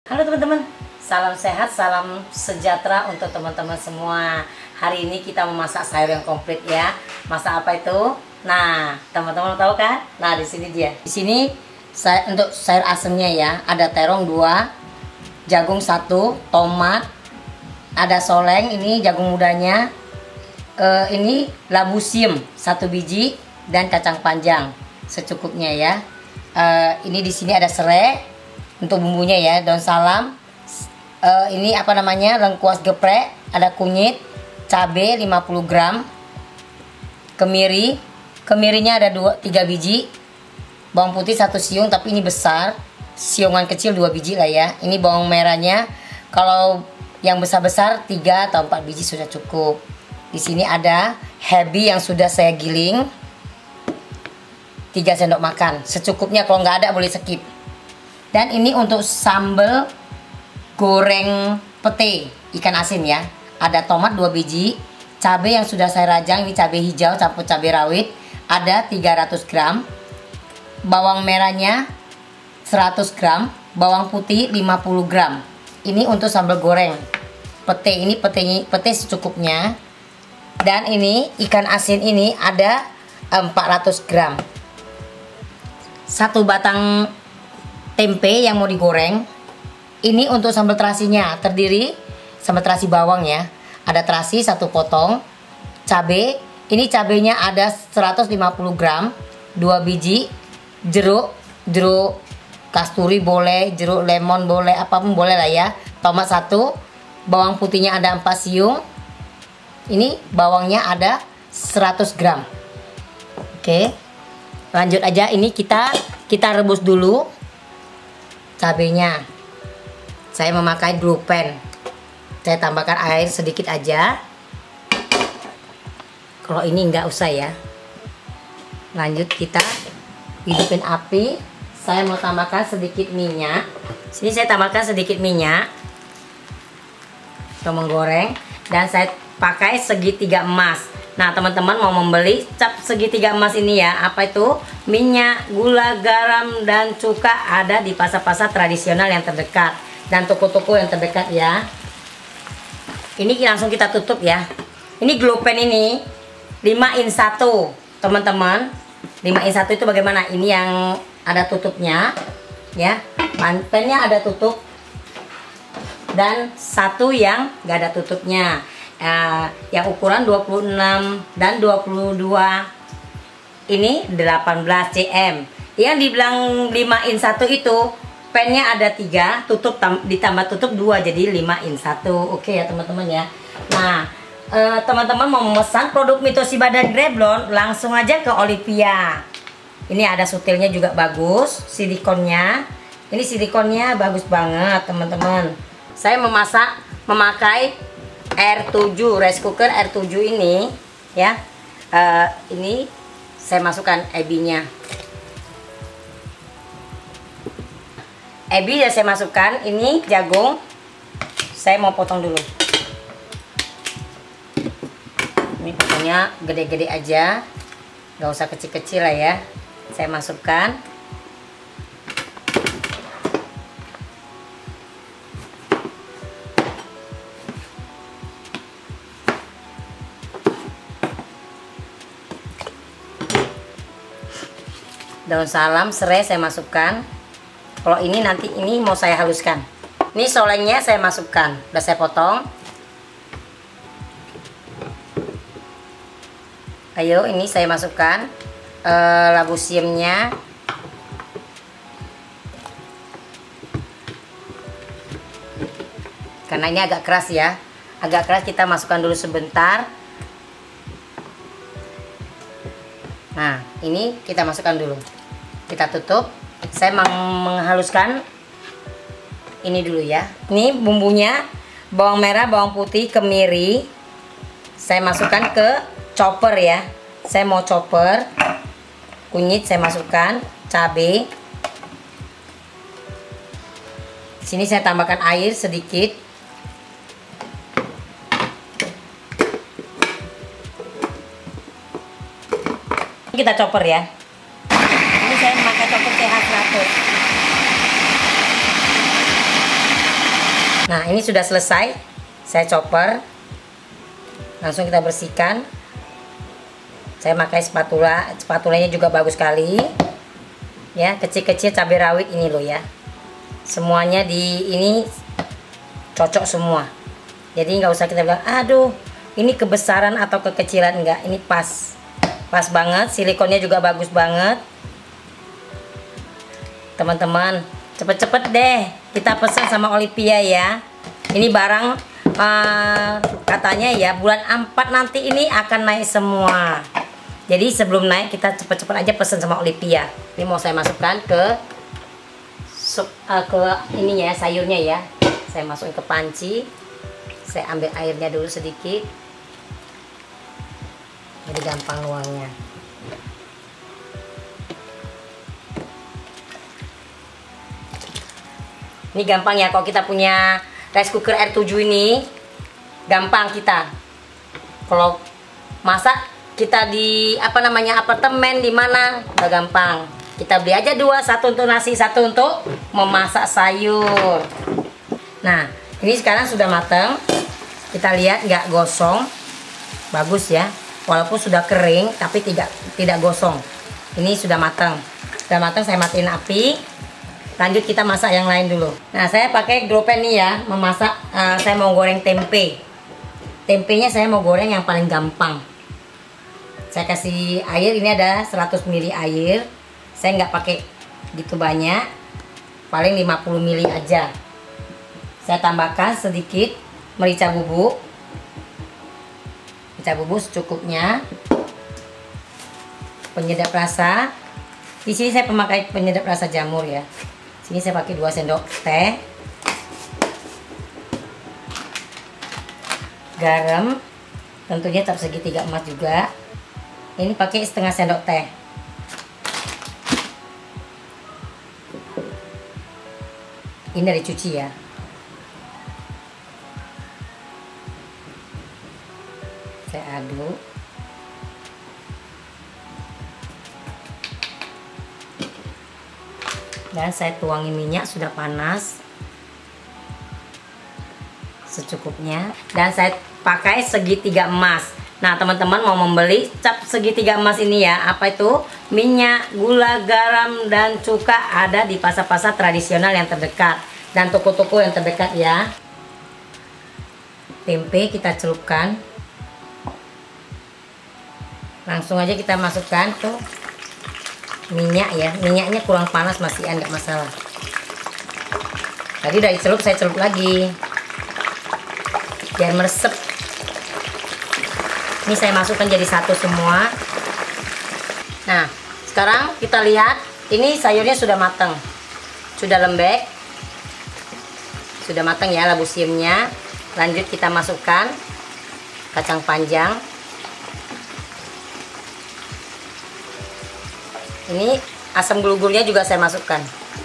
Halo teman-teman, salam sehat, salam sejahtera untuk teman-teman semua. Hari ini kita memasak sayur yang komplit ya. Masak apa itu? Nah, teman-teman tahu kan? Nah, di sini dia. Di sini untuk sayur asemnya ya, ada terong 2, jagung 1, tomat, ada soleng, ini jagung mudanya, ini labu siam 1 biji dan kacang panjang secukupnya ya. Ini di sini ada serai untuk bumbunya ya, daun salam, ini apa namanya, lengkuas geprek, ada kunyit, cabai 50 gram, kemirinya ada 3 biji, bawang putih 1 siung tapi ini besar, siungan kecil 2 biji lah ya. Ini bawang merahnya, kalau yang besar-besar 3 atau 4 biji sudah cukup. Di sini ada hebi yang sudah saya giling 3 sendok makan, secukupnya, kalau nggak ada boleh skip. Dan ini untuk sambal goreng pete ikan asin ya. Ada tomat 2 biji, cabai yang sudah saya rajang, ini cabai hijau campur cabai rawit, ada 300 gram, bawang merahnya 100 gram, bawang putih 50 gram. Ini untuk sambal goreng pete, ini pete secukupnya. Dan ini ikan asin ini ada 400 gram. 1 batang tempe yang mau digoreng. Ini untuk sambal terasinya, terdiri sambal terasi bawang ya. Ada terasi 1 potong, cabai, ini cabainya ada 150 gram, 2 biji, jeruk kasturi boleh, jeruk lemon boleh, apapun boleh lah ya. Tomat 1, bawang putihnya ada 4 siung. Ini bawangnya ada 100 gram. Oke, lanjut aja. Ini kita rebus dulu cabenya. Saya memakai blue pan. Saya tambahkan air sedikit aja. Kalau ini nggak usah ya. Lanjut kita hidupin api. Saya mau tambahkan sedikit minyak. Sini saya tambahkan sedikit minyak untuk menggoreng. Dan saya pakai segitiga emas. Nah teman-teman mau membeli cap segitiga emas ini ya, apa itu? Minyak, gula, garam, dan cuka ada di pasar-pasar tradisional yang terdekat dan toko-toko yang terdekat ya. Ini langsung kita tutup ya. Ini glow pan ini 5 in 1 teman-teman. 5 in 1 itu bagaimana? Ini yang ada tutupnya ya. Panpennya ada tutup dan 1 yang gak ada tutupnya. Yang ukuran 26 dan 22, ini 18 cm. Yang dibilang 5 in 1 itu pennya ada 3, tutup ditambah tutup 2, jadi 5 in 1. Oke ya teman-teman ya. Nah teman-teman mau memesan produk Mitoshiba dan Revlon, langsung aja ke Olivia. Ini ada sutilnya juga bagus, silikonnya. Ini silikonnya bagus banget teman-teman. Saya memakai R7 rice cooker R7 ini ya. Ini saya masukkan ebinya. Ebi ya saya masukkan. Ini jagung saya mau potong dulu. Ini potongnya gede-gede aja, nggak usah kecil-kecil lah ya. Saya masukkan. Daun salam, serai saya masukkan. Kalau ini nanti ini mau saya haluskan. Ini solengnya saya masukkan, udah saya potong. Ayo, ini saya masukkan labu siamnya. Karena ini agak keras ya, agak keras, kita masukkan dulu sebentar. Nah, ini kita masukkan dulu. Kita tutup. Saya menghaluskan ini dulu ya. Ini bumbunya, bawang merah, bawang putih, kemiri. Saya masukkan ke chopper ya. Saya mau chopper. Kunyit saya masukkan, cabai. Sini saya tambahkan air sedikit. Kita chopper ya. Ini saya memakai chopper TH100. Nah, ini sudah selesai. Saya chopper. Langsung kita bersihkan. Saya pakai spatula. Spatulanya juga bagus sekali. Ya, kecil-kecil cabai rawit ini loh ya. Semuanya di ini cocok semua. Jadi nggak usah kita bilang, aduh, ini kebesaran atau kekecilan, enggak. Ini pas. Pas banget, silikonnya juga bagus banget. Teman-teman, cepet-cepet deh kita pesan sama Olivia ya. Ini barang katanya ya bulan 4 nanti ini akan naik semua. Jadi sebelum naik kita cepet-cepet aja pesan sama Olivia. Ini mau saya masukkan ke ininya ya, sayurnya ya. Saya masukin ke panci. Saya ambil airnya dulu sedikit. Jadi gampang nuangnya. Ini gampang ya, kalau kita punya rice cooker R7 ini gampang kita. Kalau masak kita di apartemen di mana udah gampang. Kita beli aja 2, satu untuk nasi, satu untuk memasak sayur. Nah, ini sekarang sudah matang. Kita lihat nggak gosong. Bagus ya. Walaupun sudah kering tapi tidak gosong. Ini sudah matang. Sudah matang, saya matiin api. Lanjut kita masak yang lain dulu. Nah, saya pakai gropen nih ya, memasak. Saya mau goreng tempe. Tempenya saya mau goreng yang paling gampang. Saya kasih air, ini ada 100 ml air. Saya nggak pakai gitu banyak, paling 50 ml aja. Saya tambahkan sedikit merica bubuk. Merica bubuk secukupnya. Penyedap rasa. Di sini saya pemakai penyedap rasa jamur ya. Sini saya pakai 2 sendok teh. Garam, tentunya tetap segitiga emas juga. Ini pakai setengah sendok teh. Ini dari cuci ya. Saya aduk. Dan saya tuangi minyak, sudah panas secukupnya. Dan saya pakai segitiga emas. Nah, teman-teman mau membeli cap segitiga emas ini ya, apa itu? Minyak, gula, garam, dan cuka ada di pasar-pasar tradisional yang terdekat dan toko-toko yang terdekat ya. Tempe kita celupkan. Langsung aja kita masukkan tuh minyak ya. Minyaknya kurang panas masih enggak masalah. Tadi udah dicelup, saya celup lagi biar meresep. Ini saya masukkan jadi satu semua. Nah, sekarang kita lihat ini sayurnya sudah matang, sudah lembek, sudah matang ya labu siamnya. Lanjut kita masukkan kacang panjang. Ini asam gulgulnya juga saya masukkan.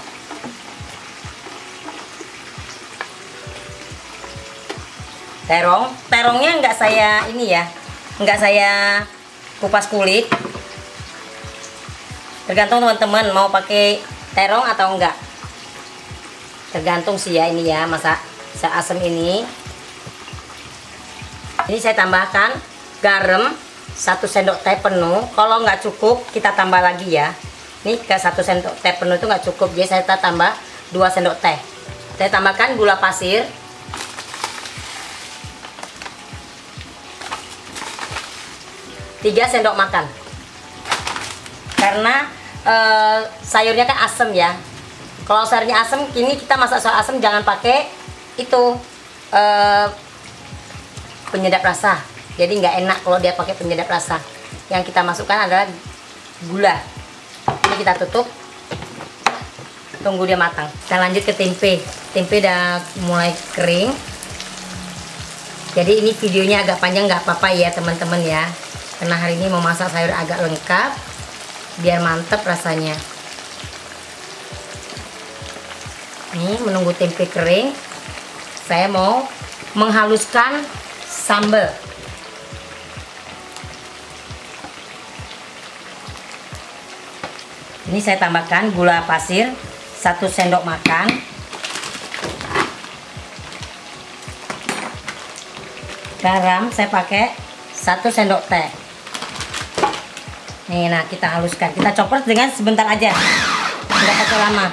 Terongnya nggak saya ini ya, nggak saya kupas kulit. Tergantung teman-teman mau pakai terong atau enggak. Tergantung sih ya ini ya, masak asam ini. Ini saya tambahkan garam 1 sendok teh penuh. Kalau nggak cukup kita tambah lagi ya. Ini ke 1 sendok teh penuh itu nggak cukup, jadi saya tambah 2 sendok teh. Saya tambahkan gula pasir 3 sendok makan. Karena sayurnya kan asam ya. Kalau sayurnya asam, kini kita masak soal asam jangan pakai itu penyedap rasa. Jadi nggak enak kalau dia pakai penyedap rasa. Yang kita masukkan adalah gula. Ini kita tutup, tunggu dia matang. Kita lanjut ke tempe. Tempe udah mulai kering. Jadi ini videonya agak panjang, nggak apa-apa ya teman-teman ya. Karena hari ini mau masak sayur agak lengkap, biar mantep rasanya. Ini menunggu tempe kering, saya mau menghaluskan sambal. Ini saya tambahkan gula pasir 1 sendok makan. Garam saya pakai 1 sendok teh. Nih, nah kita haluskan. Kita chopper dengan sebentar aja, nggak pakai lama.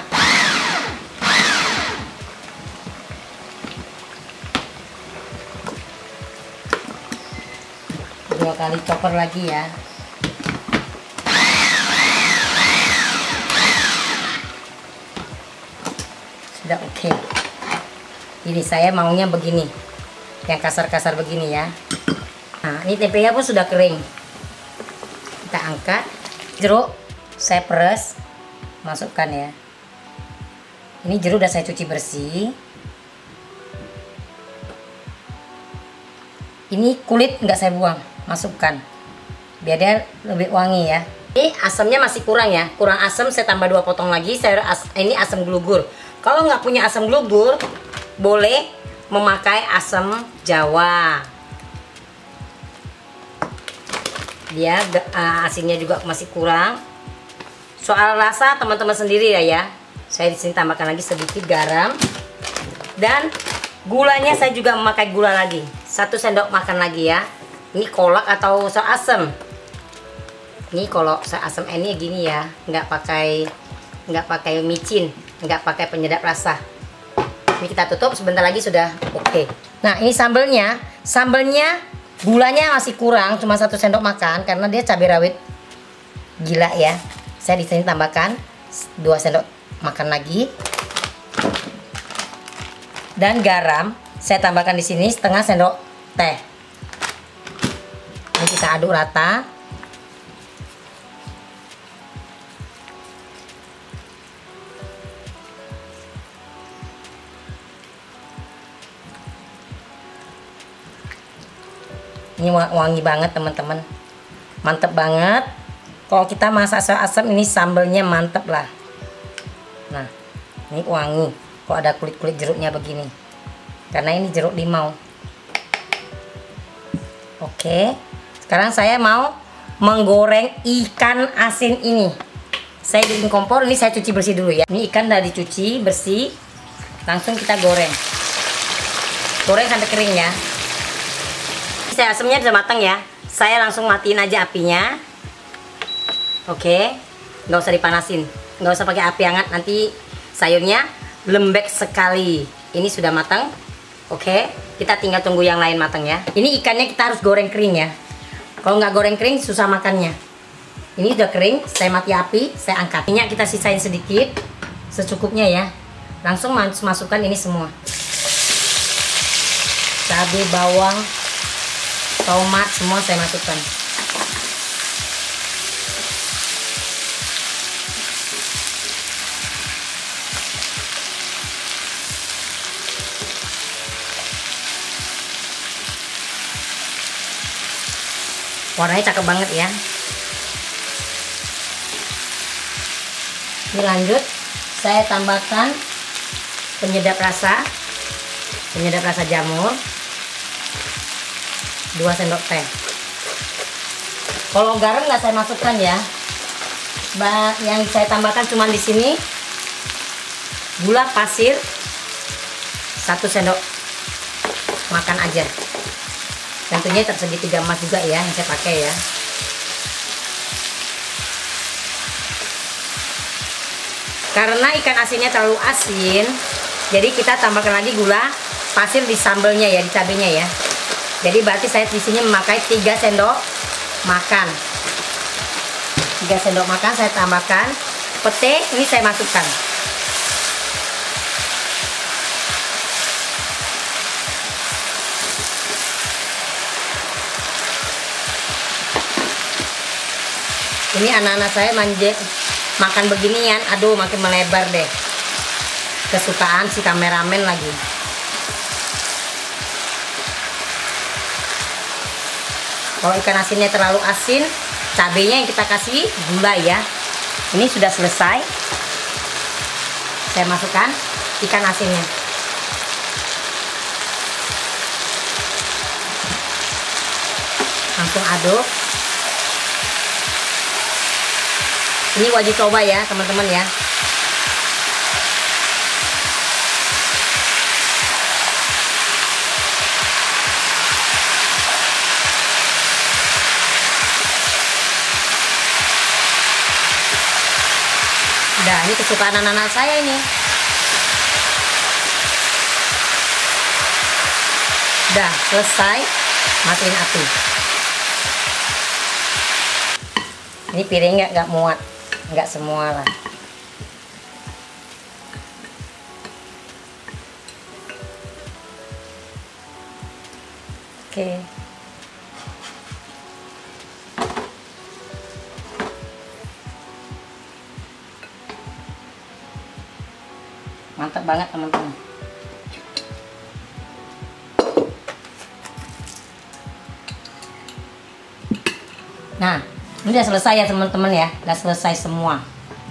Dua kali chopper lagi ya. Sudah oke. Ini saya maunya begini, yang kasar-kasar begini ya. Nah, ini tempenya pun sudah kering. Kita angkat. Jeruk saya peres, masukkan ya. Ini jeruk udah saya cuci bersih. Ini kulit nggak saya buang, masukkan biar dia lebih wangi ya. Ini asamnya masih kurang ya, kurang asam, saya tambah 2 potong lagi. Ini asam glugur. Kalau nggak punya asam glugur, boleh memakai asam Jawa. Dia asinnya juga masih kurang. Soal rasa teman-teman sendiri ya. Saya di sini tambahkan lagi sedikit garam dan gulanya saya juga memakai gula lagi 1 sendok makan lagi ya. Ini kolak atau so asam. Ini kalau so asam ini gini ya, nggak pakai micin, nggak pakai penyedap rasa. Ini kita tutup, sebentar lagi sudah oke. Nah, ini sambelnya gulanya masih kurang, cuma 1 sendok makan karena dia cabai rawit gila ya. Saya di sini tambahkan 2 sendok makan lagi. Dan garam saya tambahkan di sini setengah sendok teh. Ini kita aduk rata. Ini wangi banget teman-teman, mantep banget. Kalau kita masak asam ini sambelnya mantep lah. Nah, ini wangi. Kok ada kulit-kulit jeruknya begini, karena ini jeruk limau. Oke, sekarang saya mau menggoreng ikan asin ini. Saya bikin kompor, ini saya cuci bersih dulu ya. Ini ikan udah dicuci bersih, langsung kita goreng. Goreng sampai kering ya. Saya asamnya sudah matang ya. Saya langsung matiin aja apinya. Oke, nggak usah dipanasin, nggak usah pakai api hangat, nanti sayurnya lembek sekali. Ini sudah matang. Oke, kita tinggal tunggu yang lain matang ya. Ini ikannya kita harus goreng kering ya. Kalau nggak goreng kering susah makannya. Ini udah kering, saya mati api, saya angkat. Minyak kita sisain sedikit, secukupnya ya. Langsung masukkan ini semua. Cabai, bawang, tomat, semua saya masukkan. Warnanya cakep banget ya. Ini lanjut, saya tambahkan penyedap rasa jamur 2 sendok teh. Kalau garam nggak saya masukkan ya. Yang saya tambahkan cuma di sini gula pasir 1 sendok makan aja. Tentunya tersegitiga emas juga ya yang saya pakai ya. Karena ikan asinnya terlalu asin, jadi kita tambahkan lagi gula pasir di sambelnya ya, di cabenya ya. Jadi berarti saya di sini memakai 3 sendok makan. 3 sendok makan saya tambahkan. Pete ini saya masukkan. Ini anak-anak saya makan beginian, aduh makin melebar deh. Kesukaan si kameramen lagi. Kalau ikan asinnya terlalu asin, cabenya yang kita kasih gula ya. Ini sudah selesai. Saya masukkan ikan asinnya. Langsung aduk. Ini wajib coba ya teman-teman ya. Nah, ini kesukaan anak-anak saya ini. Udah selesai, matiin api. Ini piringnya nggak muat, nggak semua lah. Oke. Mantap banget teman-teman. Nah, ini udah selesai ya teman-teman ya, udah selesai semua.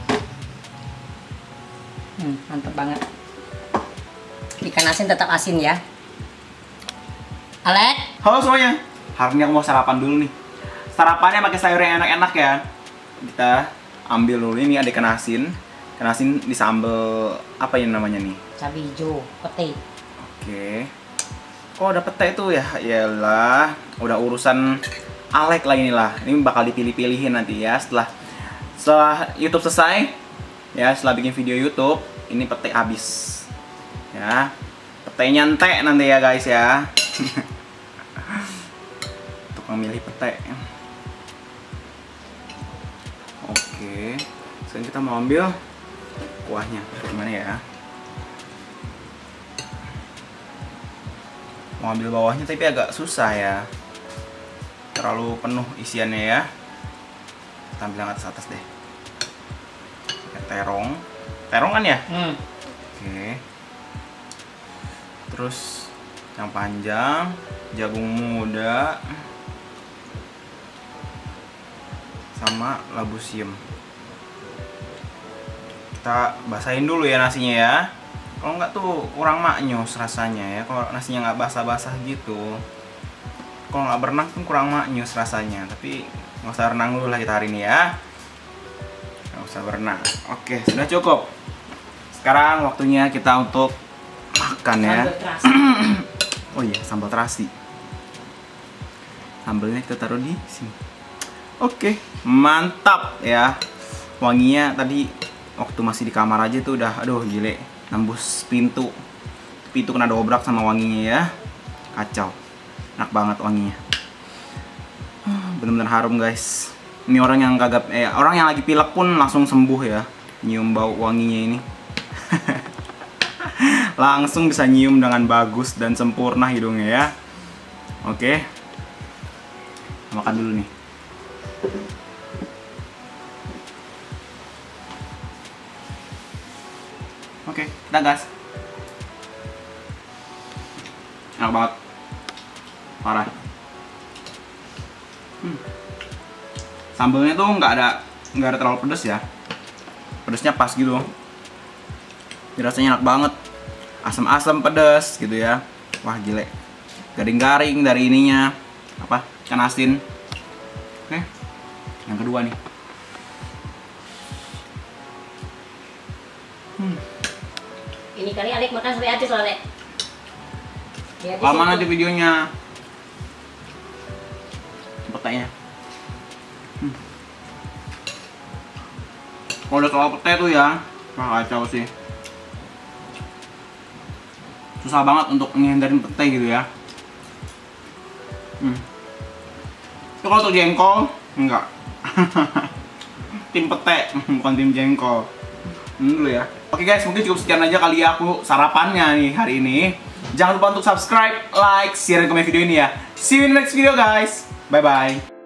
Mantap banget. Ikan asin tetap asin ya. Alek. Halo semuanya. Hari ini aku mau sarapan dulu nih. Sarapannya pakai sayur yang enak-enak ya. Kita ambil dulu ini ada ikan asin. Ikan asin disambel apa yang namanya nih? Cabai hijau, pete. Oke. Kok ada pete itu ya? Yalah, udah urusan Alek lah inilah. Ini bakal dipilih-pilihin nanti ya setelah YouTube selesai. Ya, setelah bikin video YouTube, ini pete habis. Ya. Petenya entek nanti ya guys ya. Untuk memilih pete. Oke. Sekarang kita mau ambil kuahnya. Gimana ya? Mau ambil bawahnya tapi agak susah ya. Terlalu penuh isiannya ya. Kita ambil yang atas deh. Terong. Terong kan ya? Oke. Terus yang panjang, jagung muda, sama labu siam. Kita basahin dulu ya nasinya ya. Kalau nggak tuh kurang maknyus rasanya ya. Kalau nasinya nggak basah-basah gitu, kalau nggak berenang pun kurang maknyus rasanya. Tapi nggak usah renang dulu lah kita hari ini ya. Nggak usah berenang. Oke, sudah cukup. Sekarang waktunya kita untuk makan ya. Oh iya, sambal terasi. Sambalnya kita taruh di sini. Oke, mantap ya. Wanginya tadi waktu masih di kamar aja tuh udah, aduh gile, nembus pintu. Pintu kena dobrak sama wanginya ya. Kacau. Enak banget wanginya. Bener-bener harum guys. Ini orang yang kagak orang yang lagi pilek pun langsung sembuh ya. Nyium bau wanginya ini. Langsung bisa nyium dengan bagus dan sempurna hidungnya ya. Oke. Makan dulu nih. Oke, kita gas. Enak banget. Parah. Sambalnya tuh nggak ada terlalu pedes ya. Pedesnya pas gitu. Rasanya enak banget. Asam-asam pedas gitu ya. Wah gile. Garing-garing dari ininya. Apa? Ikan asin. Oke. Yang kedua nih. Ini kali Alek makan sampai habis loh, Alek. Lama nanti videonya. Petenya. Kalau udah terlalu pete tuh ya, wah kacau sih. Susah banget untuk menghindarin pete gitu ya. Itu kalau untuk jengkol, enggak. Tim pete, bukan tim jengkol. Dulu ya. Oke guys, mungkin cukup sekian aja kali ya aku sarapannya nih hari ini. Jangan lupa untuk subscribe, like, share, dan komen video ini ya. See you in the next video guys. Bye bye.